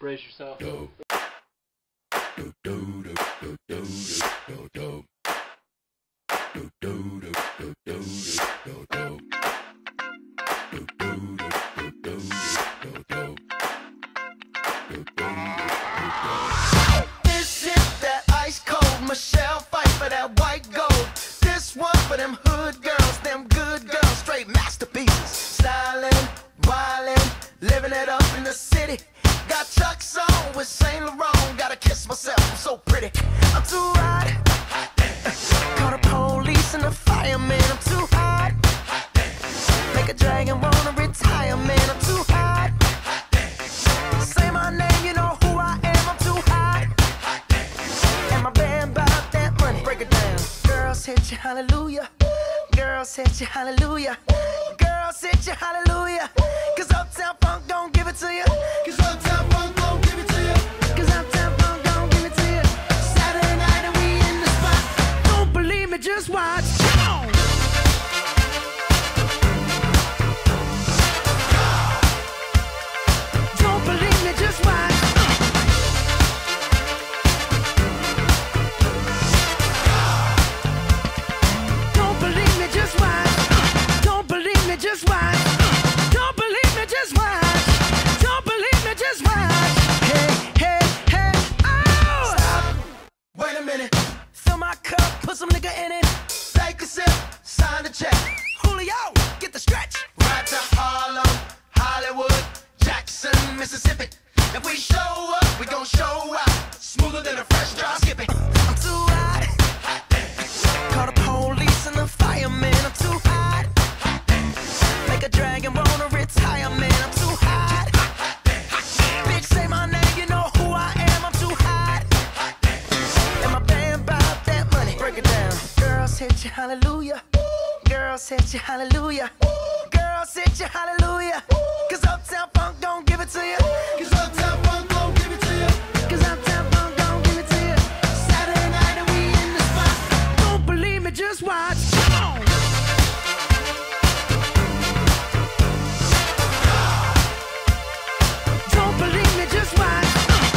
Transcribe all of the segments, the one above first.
brace yourself. This is that ice cold Michelle fight for that white gold. This one for them hood girls, them good girls, straight masterpieces. Styling, wildin', living it up in the city. Got Chuck's on with Saint Laurent. Gotta kiss myself, I'm so pretty. I'm too hot. Call the police and the fireman. I'm too hot. Make a dragon wanna retire, man. I'm too hot. Say my name, you know who I am. I'm too hot. And my band bought that money. Break it down. Girls hit you, hallelujah. Girls hit you, hallelujah. Girls hit you, hallelujah. Cause Uptown Funk don't give it to you. Cause Uptown Funk don't give it to you. Cause Uptown Funk don't give it to you. Saturday night and we in the spot. Don't believe me, just watch. Come on. Don't believe me, just watch. Don't believe me, just watch. Don't believe me, just watch. Don't believe me, just watch. Don't believe me, just watch. Hey, hey, hey, oh! Stop. Wait a minute. Fill my cup, put some nigga in it. Take a sip, sign the check. Julio, get the stretch. Right to Harlem, Hollywood, Jackson, Mississippi. If we show up, we gon' show out. Smoother than a fresh drop. Skip it. I'm too hot. Call the police and the fireman. I'm too hot. Make a dragon wanna retire, man. I'm too hot. Bitch, say my name, you know who I am. I'm too hot. And my band bought that money. Break it down. Girls hit you, hallelujah. Girls hit you, hallelujah. Girls hit you, hallelujah. Cause Uptown Funk don't give it to you. Cause Uptown Funk don't give it to you. Cause Uptown Funk don't give it to you. Saturday night and we in the spot. Don't believe me, just watch. Come on. Don't believe me, just watch.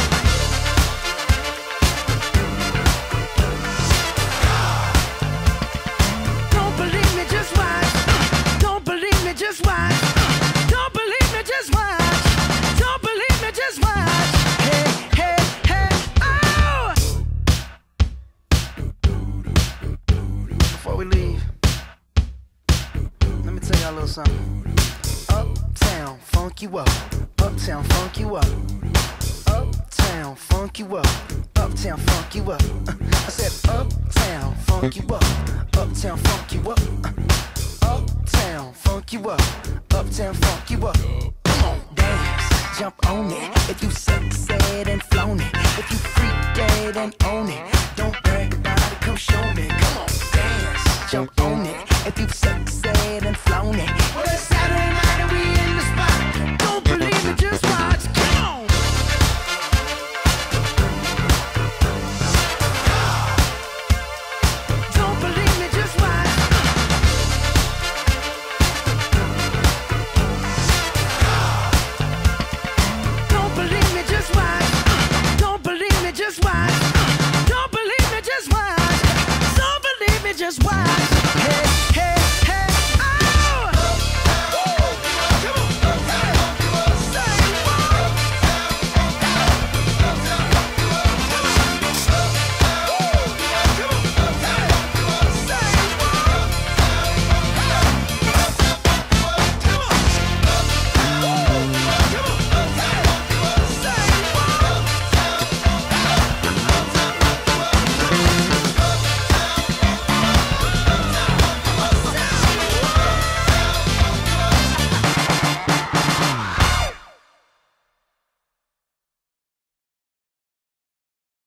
Don't believe me, just watch. Don't believe me, just watch. Don't believe me, just watch. Don't believe me, just watch. Hey, hey, hey, oh! Before we leave, let me tell y'all a little something. Uptown, funk you up. Uptown, funk you up. Uptown, funk you up. Uptown, funk you up. I said uptown, funk you up. Uptown, funk you up. Uptown, funk you up. Uptown, funk you up. Come on, dance, jump on it. If you sexed and flown it. If you freak dead and own it. Don't brag about it, come show me. Come on, dance, jump on it. If you sexed and flown it. Well, it's Saturday night.